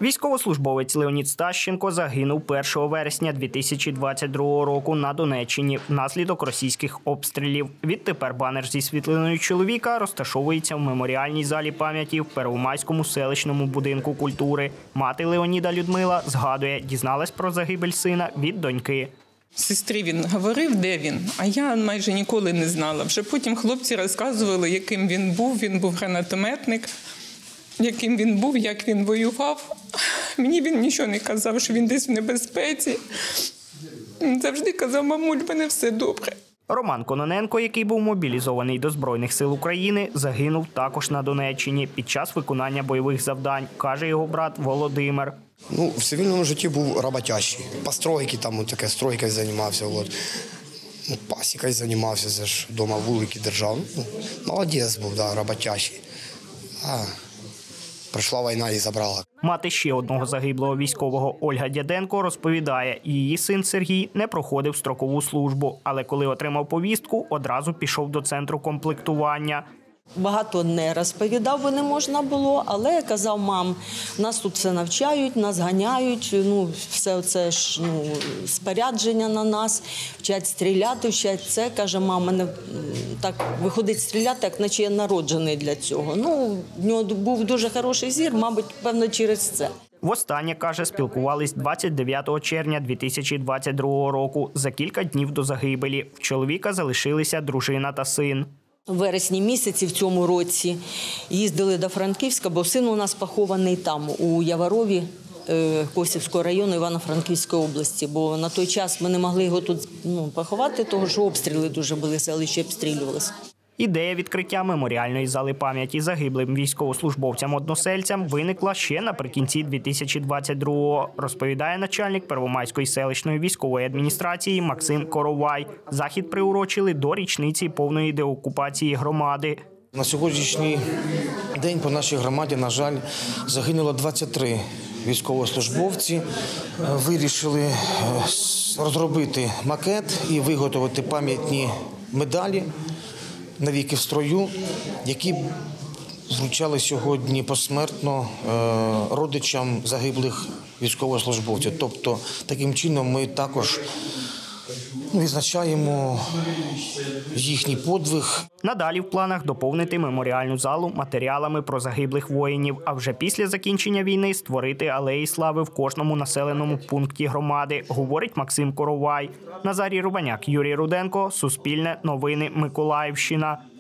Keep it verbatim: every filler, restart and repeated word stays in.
Військовослужбовець Леонід Стащенко загинув першого вересня дві тисячі двадцять другого року на Донеччині внаслідок російських обстрілів. Відтепер банер зі світлиною чоловіка розташовується в меморіальній залі пам'яті в Первомайському селищному будинку культури. Мати Леоніда Людмила згадує, дізналась про загибель сина від доньки. Сестрі він говорив, де він, а я майже ніколи не знала. Вже потім хлопці розказували, яким він був. Він був гранатометник, яким він був, як він воював. Мені він нічого не казав, що він десь в небезпеці. Він завжди казав: мамуль, в мене все добре. Роман Кононенко, який був мобілізований до Збройних сил України, загинув також на Донеччині під час виконання бойових завдань, каже його брат Володимир. Ну, в цивільному житті був роботящий. Постройки, там таке, стройкою займався. От. Ну, пасікою займався, це ж вдома вулики держав. Ну, молодець був, да, роботящий. А прийшла війна і забрала. Мати ще одного загиблого військового Ольга Дяденко розповідає, її син Сергій не проходив строкову службу, але коли отримав повістку, одразу пішов до центру комплектування. Багато не розповідав, бо не можна було, але я казав: мам, нас тут все навчають, нас ганяють, ну, все це ж, ну, спорядження на нас, вчать стріляти, вчать це. Каже: мам, мене так виходить стріляти, як наче я народжений для цього. Ну, в нього був дуже хороший зір, мабуть, певно, через це. Востаннє, каже, спілкувались двадцять дев'ятого червня дві тисячі двадцять другого року, за кілька днів до загибелі. В чоловіка залишилися дружина та син. У вересні місяці в цьому році їздили до Франківська, бо син у нас похований там, у Яворові, Косівського району Івано-Франківської області. Бо на той час ми не могли його тут, ну, поховати, тому що обстріли дуже були, селище обстрілювалося. Ідея відкриття меморіальної зали пам'яті загиблим військовослужбовцям-односельцям виникла ще наприкінці дві тисячі двадцять другого, розповідає начальник Первомайської селищної військової адміністрації Максим Коровай. Захід приурочили до річниці повної деокупації громади. На сьогоднішній день по нашій громаді, на жаль, загинуло двадцять три військовослужбовці. Вирішили розробити макет і виготовити пам'ятні медалі «Навіки в строю», які вручали сьогодні посмертно родичам загиблих військовослужбовців. Тобто, таким чином ми також відзначаємо їхній подвиг. Надалі в планах доповнити меморіальну залу матеріалами про загиблих воїнів, а вже після закінчення війни створити алеї слави в кожному населеному пункті громади, говорить Максим Коровай. Назарій Рубаняк, Юрій Руденко, Суспільне, Новини, Миколаївщина.